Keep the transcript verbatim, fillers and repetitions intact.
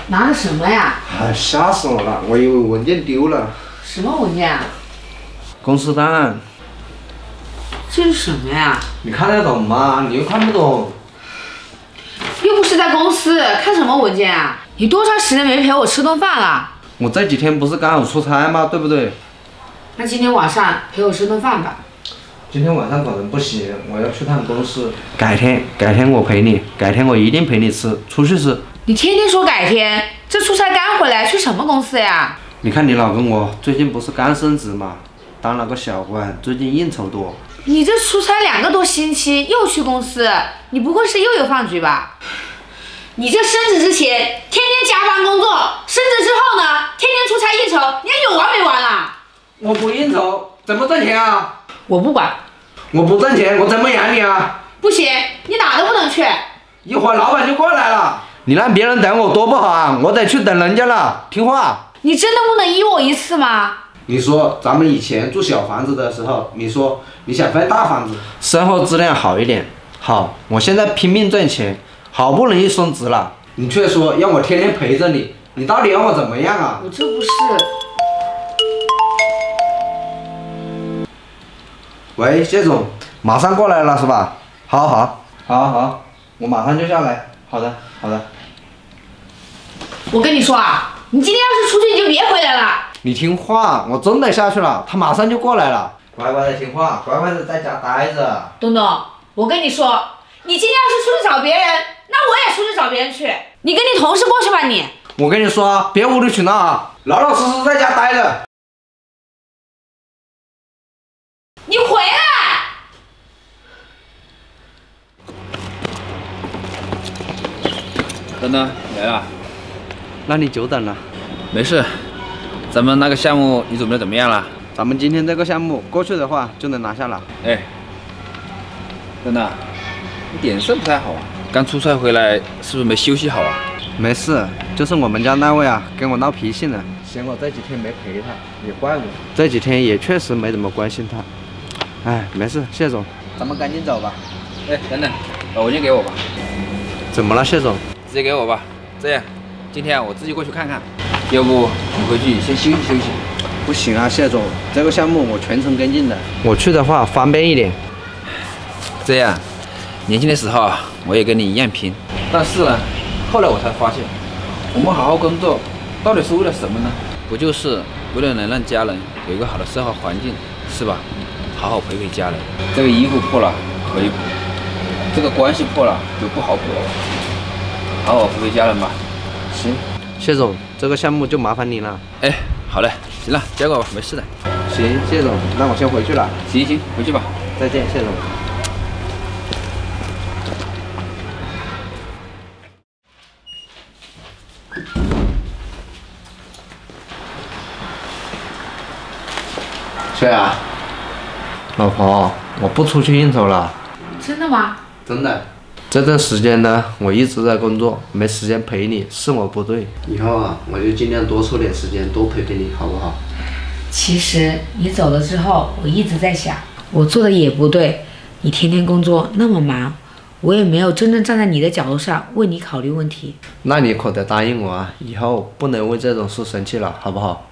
拿的什么呀？ 哎，吓死我了！我以为文件丢了。 什么文件啊？ 公司档案。 这是什么呀？ 你看得懂吗？你又看不懂。 又不是在公司，看什么文件啊？你多长时间没陪我吃顿饭了？ 我这几天不是刚好出差吗？对不对？ 那今天晚上陪我吃顿饭吧。 今天晚上可能不行，我要去趟公司。改天，改天我陪你，改天我一定陪你吃，出去吃。 你天天说改天，这出差刚回来，去什么公司呀？ 你看你老公我最近不是刚升职吗？当了个小官，最近应酬多。 你这出差两个多星期又去公司，你不会是又有饭局吧？你这升职之前天天加班工作，升职之后呢，天天出差应酬，你还有完没完啊？ 我不应酬，怎么挣钱啊？ 我不管。 我不挣钱，我怎么养你啊？ 不行，你哪都不能去。 一会儿老板就过来了。你让别人等我多不好啊！我得去等人家了，听话。 你真的不能依我一次吗？ 你说咱们以前住小房子的时候，你说你想盖大房子，生活质量好一点。好，我现在拼命挣钱，好不容易升职了，你却说让我天天陪着你，你到底要我怎么样啊？ 我这不是。 喂，谢总，马上过来了是吧？好好好好好，我马上就下来。好的好的。 我跟你说啊，你今天要是出去你就别回来了。 你听话，我真的下去了，他马上就过来了。乖乖的听话，乖乖的在家待着。 东东，我跟你说，你今天要是出去找别人，那我也出去找别人去。你跟你同事过去吧你。 我跟你说啊，别无理取闹啊，老老实实在家待着。 你回来！ 等等，来了。 那你久等了。 没事，咱们那个项目你准备的怎么样了？ 咱们今天这个项目过去的话就能拿下了。 哎，等等，你脸色不太好啊，刚出差回来是不是没休息好啊？ 没事，就是我们家那位啊跟我闹脾气呢，嫌我这几天没陪他，也怪我。这几天也确实没怎么关心他。哎，没事，谢总，咱们赶紧走吧。 哎，等等，把文件给我吧。 怎么了，谢总？ 直接给我吧。这样，今天我自己过去看看。要不你回去先休息休息。 不行啊，谢总，这个项目我全程跟进的。我去的话方便一点。 这样，年轻的时候啊，我也跟你一样拼。但是呢，后来我才发现，我们好好工作，到底是为了什么呢？不就是为了能让家人有一个好的生活环境，是吧？好好陪陪家人。这个衣服破了可以补，这个关系破了就不好补了。好好陪陪家人吧。 行，谢总，这个项目就麻烦你了。 哎，好嘞，行了，交给我，没事的。 行，谢总，那我先回去了。 行行，回去吧。 再见，谢总。雪啊，老婆，我不出去应酬了。 真的吗？ 真的。这段时间呢，我一直在工作，没时间陪你，是我不对。以后啊，我就尽量多抽点时间，多陪陪你，好不好？ 其实你走了之后，我一直在想，我做的也不对。你天天工作那么忙，我也没有真正站在你的角度上为你考虑问题。 那你可得答应我啊，以后不能为这种事生气了，好不好？